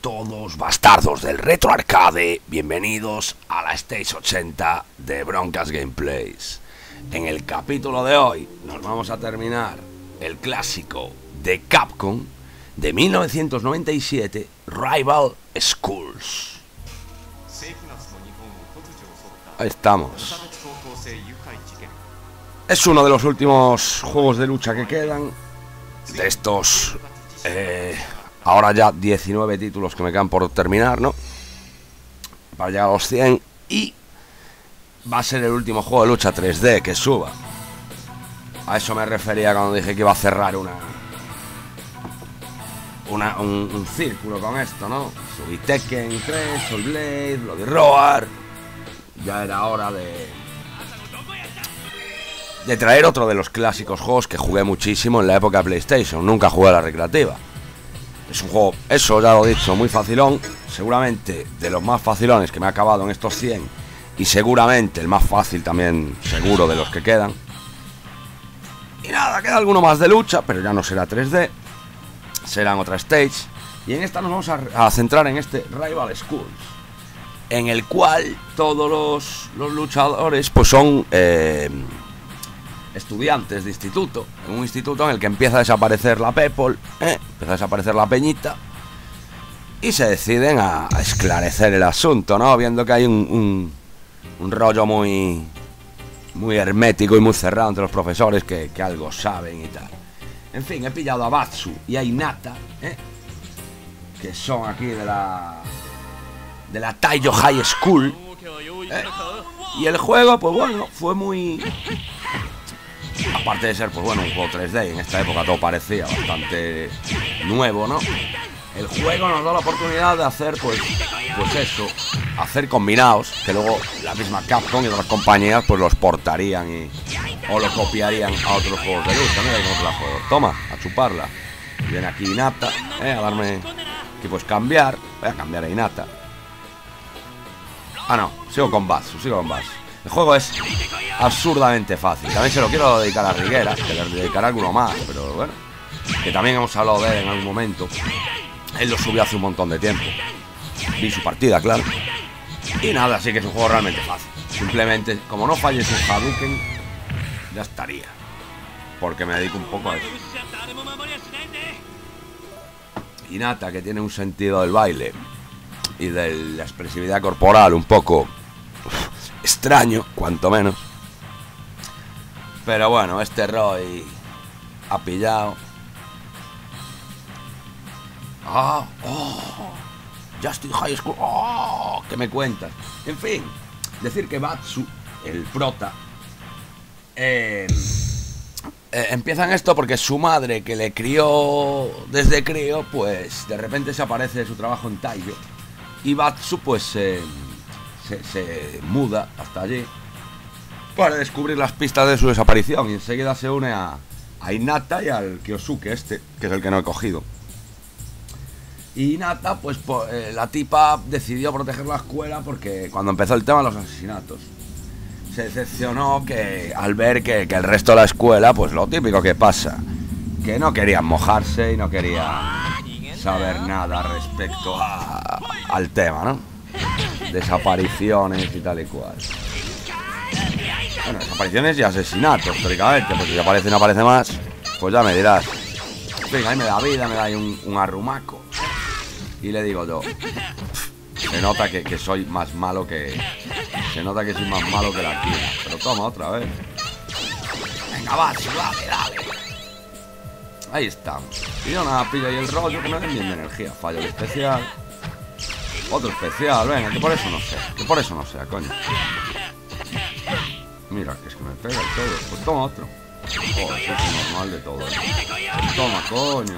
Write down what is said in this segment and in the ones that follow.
todos, bastardos del retro arcade, bienvenidos a la Stage 80 de Broncas Gameplays. En el capítulo de hoy nos vamos a terminar el clásico de Capcom de 1997, Rival Schools. Ahí estamos. Es uno de los últimos juegos de lucha que quedan de estos ahora ya 19 títulos que me quedan por terminar, ¿no? Para llegar a los 100. Y va a ser el último juego de lucha 3D que suba. A eso me refería cuando dije que iba a cerrar un círculo con esto, ¿no? Subí Tekken 3, Soul Blade, Bloody Roar. Ya era hora de traer otro de los clásicos juegos que jugué muchísimo en la época de PlayStation. Nunca jugué a la recreativa. Es un juego, eso ya lo he dicho, muy facilón. Seguramente de los más facilones que me ha acabado en estos 100. Y seguramente el más fácil también, seguro, de los que quedan. Y nada, queda alguno más de lucha, pero ya no será 3D. Serán otra stage. Y en esta nos vamos a centrar en este Rival Schools, en el cual todos los luchadores pues son estudiantes de instituto. En un instituto en el que empieza a desaparecer la people, empieza a desaparecer la peñita, y se deciden a esclarecer el asunto, ¿no? Viendo que hay un rollo muy hermético y muy cerrado entre los profesores que algo saben y tal. En fin, he pillado a Batsu y a Hinata, que son aquí de la Taiyo High School, y el juego, pues bueno, fue muy... Aparte de ser, pues bueno, un juego 3D, en esta época todo parecía bastante nuevo, ¿no? El juego nos da la oportunidad de hacer, pues eso, hacer combinados, que luego la misma Capcom y otras compañías pues los portarían o lo copiarían a otros juegos de lucha. Mira cómo se la juego. Toma, a chuparla. Viene aquí Hinata, a darme... Que pues cambiar, voy a cambiar a Hinata. Ah, no, sigo con Batsu. El juego es absurdamente fácil. También se lo quiero dedicar a Riguera, que le dedicaré alguno más, pero bueno, que también hemos hablado de él en algún momento. Él lo subió hace un montón de tiempo. Vi su partida, claro. Y nada, así que es un juego realmente fácil. Simplemente, como no falles un Hadouken, ya estaría. Porque me dedico un poco a eso. Hinata, que tiene un sentido del baile y de la expresividad corporal un poco extraño, cuanto menos. Pero bueno, este Roy ha pillado. Justin High School. ¿Qué me cuentas? En fin, decir que Batsu, el prota, empieza en esto porque su madre, que le crió desde crío, pues de repente se aparece de su trabajo en Taiyo. Y Batsu pues se muda hasta allí para descubrir las pistas de su desaparición. Y enseguida se une a Hinata y al Kyosuke este, que es el que no he cogido. Y Hinata, pues la tipa decidió proteger la escuela porque cuando empezó el tema de los asesinatos se decepcionó al ver que el resto de la escuela, pues lo típico que pasa, que no querían mojarse y no querían saber nada respecto al tema, ¿no? Desapariciones y tal y cual. Bueno, desapariciones y asesinatos, teóricamente, porque si aparece y no aparece más, pues ya me dirás. Venga, ahí me da vida, me da ahí un arrumaco. Y le digo yo, se nota que soy más malo que... Se nota que soy más malo que la quina. Pero toma otra vez. Venga, va, dale. Ahí estamos. Y yo nada, pillo ahí el rollo, que me den bien de energía. Fallo el especial. Otro especial, venga, que por eso no sea, coño. Mira, que es que me pega y todo. Pues toma otro. Joder, eso es normal de todo. Toma, coño.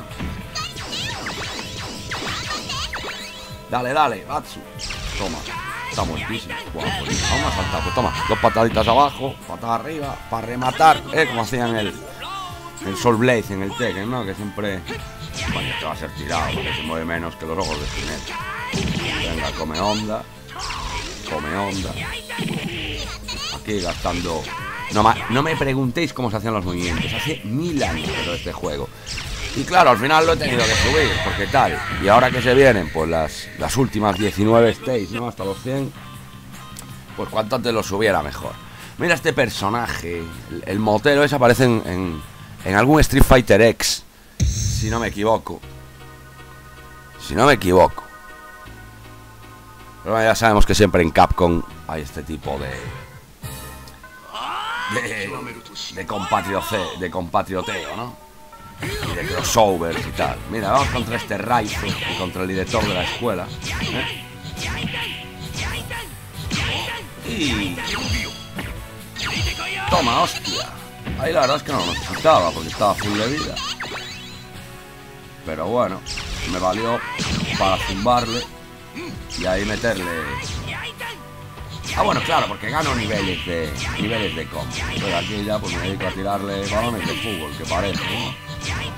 Dale, Batsu. Toma. Está muertísimo. Vamos a saltar. Pues toma, 2 pataditas abajo, patada arriba, para rematar, como hacían el Soul Blade en el Tekken, ¿no? Que siempre... Bueno, te va a ser tirado, porque se mueve menos que los ojos de Spinetta. Venga, come onda. Aquí gastando... No me preguntéis cómo se hacían los movimientos. Hace 1000 años pero este juego. Y claro, al final lo he tenido que subir, porque tal. Y ahora que se vienen, pues las últimas 19 stages, ¿no? Hasta los 100. Pues cuanto antes lo subiera mejor. Mira este personaje, el motero ese aparece en algún Street Fighter X, si no me equivoco. Pero bueno, ya sabemos que siempre en Capcom hay este tipo de compatrioteo, ¿no? Y de crossovers y tal. Mira, vamos contra este Raizo y contra el director de la escuela, ¿eh? Y... toma, hostia. Ahí la verdad es que no lo necesitaba porque estaba full de vida. Pero bueno, me valió para zumbarle y ahí meterle... Ah, bueno, claro, porque gano niveles de combo. Pero aquí ya pues me dedico a tirarle balones de fútbol, que parece, ¿no?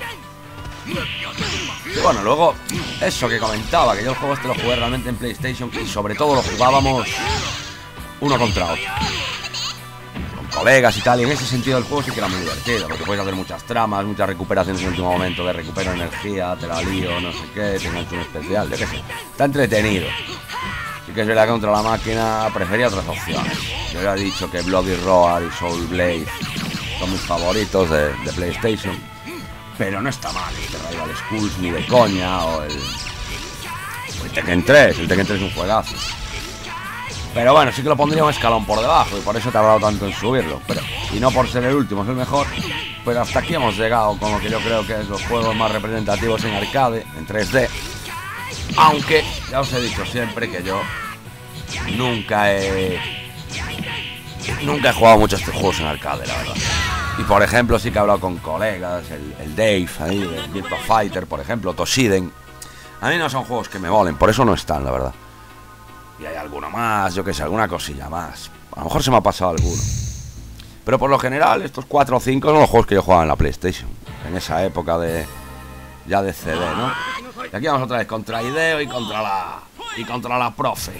Y bueno, luego, eso que comentaba, que yo el juego este lo jugué realmente en PlayStation y sobre todo lo jugábamos uno contra otro, con colegas y tal, y en ese sentido el juego sí que era muy divertido, porque puedes hacer muchas tramas, muchas recuperaciones en el último momento, de recupero energía, te la lío, no sé qué, te engancho un especial, yo qué sé. Está entretenido. Sí que es verdad que contra la máquina prefería otras opciones. Yo ya he dicho que Bloody Roar y Soul Blade son mis favoritos de PlayStation, pero no está mal este Rival Schools ni de coña, o el Tekken 3. El Tekken 3 es un juegazo. Pero bueno, sí que lo pondría un escalón por debajo y por eso he tardado tanto en subirlo. Y no por ser el último, es el mejor. Pero hasta aquí hemos llegado con lo que yo creo que es los juegos más representativos en arcade, en 3D. Aunque ya os he dicho siempre que yo nunca he jugado mucho estos juegos en arcade, la verdad. Y por ejemplo sí que he hablado con colegas, el Dave ahí, el Virtua Fighter, por ejemplo, Toshiden. A mí no son juegos que me molen, por eso no están, la verdad. Y hay alguno más, yo que sé, alguna cosilla más. A lo mejor se me ha pasado alguno. Pero por lo general, estos 4 o 5 son los juegos que yo jugaba en la PlayStation. En esa época ya de CD, ¿no? Y aquí vamos otra vez contra Hideo y contra la profe.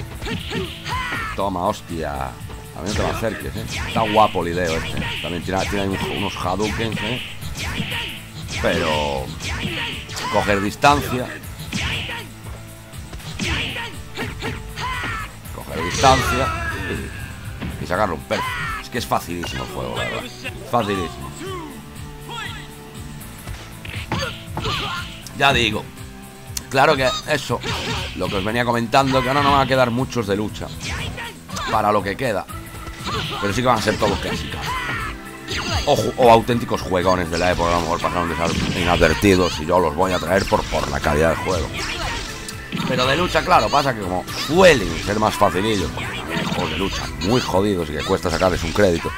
Toma, hostia. A mí no te lo acerques, ¿eh? Está guapo el Hideo este. También tiene unos Hadoukens, ¿eh? Pero... coger distancia. Y sacarlo un perro. Es que es facilísimo el juego, la verdad. Facilísimo. Ya digo. Claro que eso, lo que os venía comentando, que ahora no van a quedar muchos de lucha para lo que queda. Pero sí que van a ser todos clásicos. O auténticos juegones de la época, a lo mejor pasaron de ser inadvertidos y yo los voy a traer por la calidad del juego. Pero de lucha, claro, pasa que como suelen ser más facilillos, porque también hay juegos de lucha muy jodidos y que cuesta sacarles un crédito,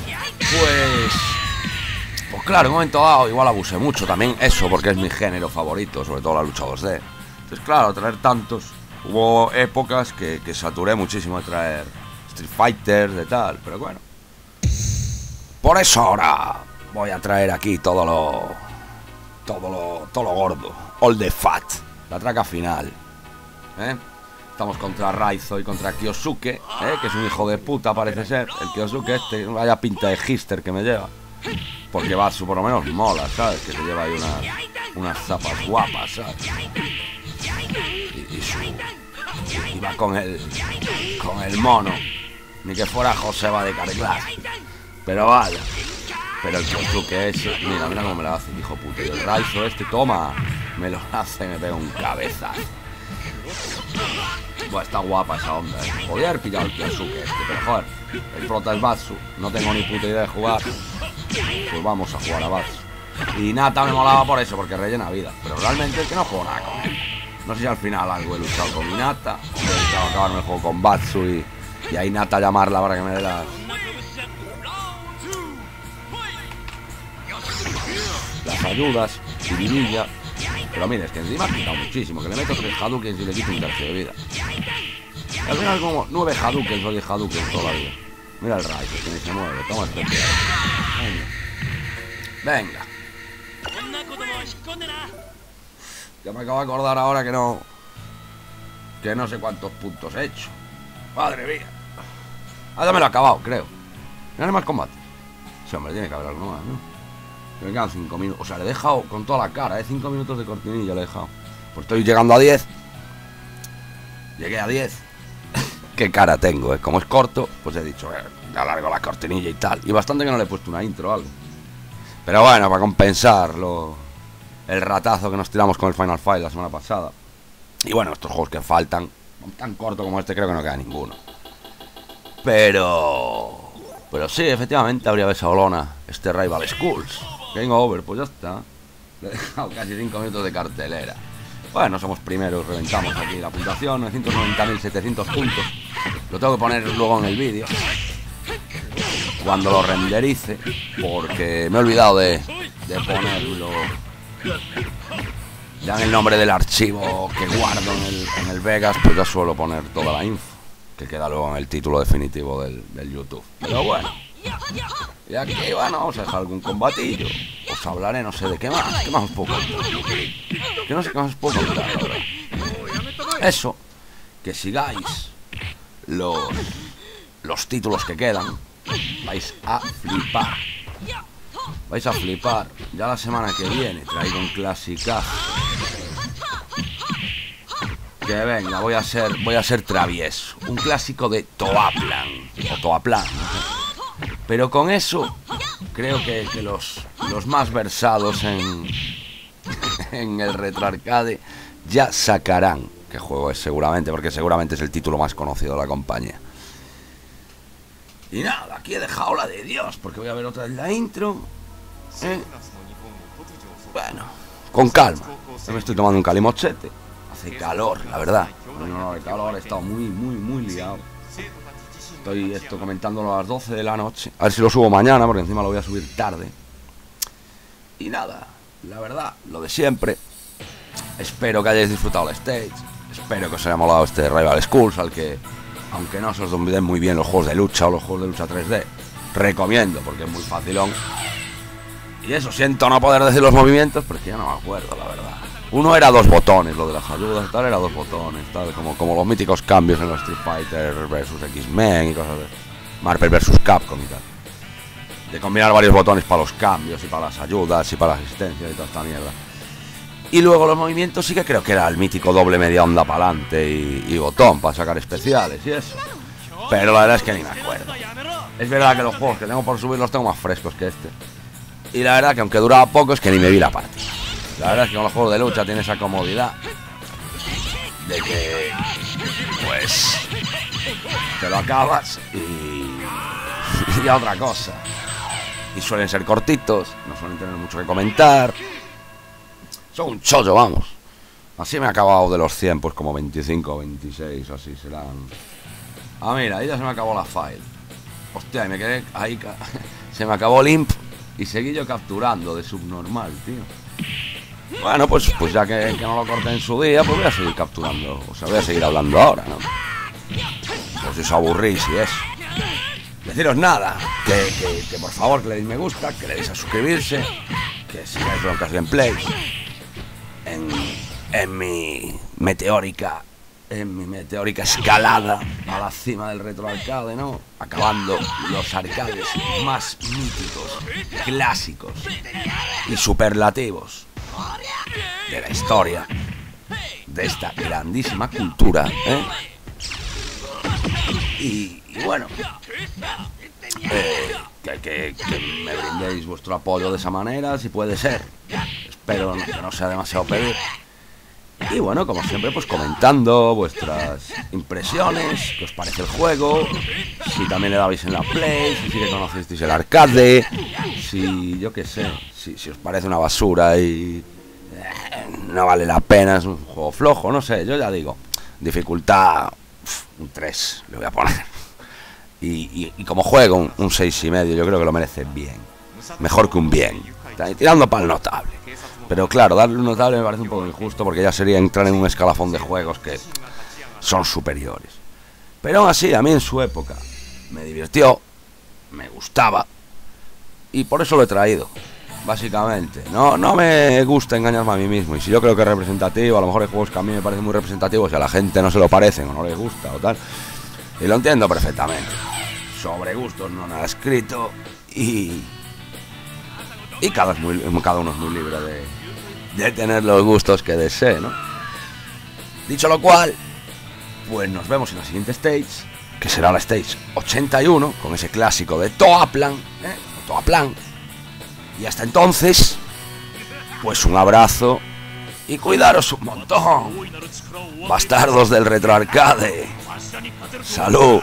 pues claro, en un momento dado igual abusé mucho también eso, porque es mi género favorito, sobre todo la lucha 2D. Entonces claro, traer tantos, hubo épocas que saturé muchísimo de traer Street Fighter, de tal, pero bueno. Por eso ahora voy a traer aquí todo lo gordo, all the fat, la traca final. Estamos contra Raizo y contra Kyosuke, que es un hijo de puta, parece ser. El Kyosuke este, vaya pinta de hipster que me lleva. Porque Batsu por lo menos mola, ¿sabes? Que se lleva ahí unas zapas guapas, ¿sabes? Y va con el mono. Ni que fuera Joseba de Carglass. Pero vaya. Pero el Kyosuke ese, mira cómo me lo hace, hijo puto. Y el Raizo este, toma, me lo hace, me pega un cabezazo. Bueno, está guapa esa onda, Podría haber pillado el Kyosuke este, pero joder, el prota es Batsu, no tengo ni puta idea de jugar. Pues vamos a jugar a Batsu. Y Nata me molaba por eso, porque rellena vida. Pero realmente es que no juego nada con él. No sé si al final algo he luchado con mi Nata, he intentado acabarme el juego con Batsu y ahí Nata llamarla para que me dé las ayudas, Sirinilla. Pero mira, es que encima ha quitado muchísimo, que le meto 3 Hadoukens y le quito un tercio de vida. Y al final como 9 Hadoukens o 10 Hadoukens toda la vida. Mira el Raizo, que ni se mueve, toma este. Venga. Ya me acabo de acordar ahora que no sé cuántos puntos he hecho. Madre mía. Ah, ya me lo he acabado, creo. ¿No hay más combate? Sí, hombre, tiene que haber algo más, ¿no? Me quedan 5 minutos. O sea, le he dejado con toda la cara, 5 minutos de cortinilla le he dejado. Pues estoy llegando a 10. Llegué a 10. Qué cara tengo, como es corto, pues he dicho, ya largo la cortinilla y tal. Y bastante que no le he puesto una intro o algo. Pero bueno, para compensar el ratazo que nos tiramos con el Final Fight la semana pasada. Y bueno, estos juegos que faltan, tan corto como este, creo que no queda ninguno. Pero sí, efectivamente habría besado lona este Rival Schools. Game over, pues ya está. Le he dejado casi 5 minutos de cartelera. Bueno, somos primeros, reventamos aquí la puntuación, 990.700 puntos. Lo tengo que poner luego en el vídeo cuando lo renderice, porque me he olvidado de ponerlo ya en el nombre del archivo que guardo en el Vegas. Pues ya suelo poner toda la info que queda luego en el título definitivo del YouTube. Pero bueno, y aquí, bueno, vamos a dejar algún combatillo. Os hablaré, no sé de qué más. ¿Qué más os puedo contar? Que no sé qué más os puedo contar, la verdad. Eso, que sigáis los títulos que quedan. Vais a flipar. Vais a flipar. Ya la semana que viene traigo un clasicazo. Que venga, voy a ser travieso. Un clásico de Toaplan. O Toaplan, no sé. Pero con eso creo que los más versados en el retroarcade ya sacarán qué juego es seguramente, porque seguramente es el título más conocido de la compañía. Y nada, aquí he dejado la de Dios, porque voy a ver otra vez la intro. Bueno, con calma. Yo me estoy tomando un calimochete. Hace calor, la verdad. No, el calor, he estado muy liado. Estoy comentándolo a las 12 de la noche. A ver si lo subo mañana, porque encima lo voy a subir tarde. Y nada, la verdad, lo de siempre. Espero que hayáis disfrutado la stage. Espero que os haya molado este Rival Schools, al que, aunque no se os den muy bien los juegos de lucha o los juegos de lucha 3D, recomiendo, porque es muy facilón. Y eso, siento no poder decir los movimientos, pero es que ya no me acuerdo, la verdad. Uno era 2 botones, lo de las ayudas y tal, era 2 botones, tal, como los míticos cambios en los Street Fighter versus X-Men y cosas de Marvel versus Capcom y tal. De combinar varios botones para los cambios y para las ayudas y para la asistencia y toda esta mierda. Y luego los movimientos sí que creo que era el mítico doble media onda para adelante y botón para sacar especiales y eso. Pero la verdad es que ni me acuerdo. Es verdad que los juegos que tengo por subir los tengo más frescos que este. Y la verdad que aunque duraba poco es que ni me vi la partida. La verdad es que con los juegos de lucha tiene esa comodidad de que, pues, te lo acabas y a otra cosa. Y suelen ser cortitos, no suelen tener mucho que comentar. Son un chollo, vamos. Así me he acabado de los 100, pues como 25 o 26 o así serán. Ah, mira, ahí ya se me acabó la file. Hostia, y me quedé ahí. Se me acabó el imp y seguí yo capturando de subnormal, tío. Bueno, pues ya que no lo corté en su día, pues voy a seguir capturando. O sea, voy a seguir hablando ahora, ¿no? Pues si os aburrís y eso. Deciros nada, que por favor que le deis me gusta, que le deis a suscribirse, que sigáis Broncas Gameplay en mi meteórica escalada a la cima del retroarcade, ¿no? Acabando los arcades más míticos, clásicos y superlativos de la historia de esta grandísima cultura, ¿eh? Y bueno, que me brindéis vuestro apoyo de esa manera, si puede ser. Espero que no sea demasiado pedir. Y bueno, como siempre, pues comentando vuestras impresiones, qué os parece el juego, si también le dabais en la Play, si sí que conocisteis el arcade, si yo qué sé, si os parece una basura y no vale la pena, es un juego flojo, no sé, yo ya digo, dificultad un 3 le voy a poner. Y como juego un 6,5, yo creo que lo merece bien, mejor que un bien, tirando para el notable. Pero claro, darle un notable me parece un poco injusto, porque ya sería entrar en un escalafón de juegos que son superiores. Pero aún así, a mí en su época me divirtió, me gustaba, y por eso lo he traído, básicamente. No me gusta engañarme a mí mismo, y si yo creo que es representativo, a lo mejor hay juegos que a mí me parecen muy representativos y a la gente no se lo parecen o no les gusta o tal, y lo entiendo perfectamente. Sobre gustos no nada escrito, y Y cada uno es muy libre de tener los gustos que desee, ¿no? Dicho lo cual, pues nos vemos en la siguiente stage, que será la stage 81, con ese clásico de Toaplan, Toaplan. Y hasta entonces, pues un abrazo y cuidaros un montón, bastardos del retroarcade. ¡Salud!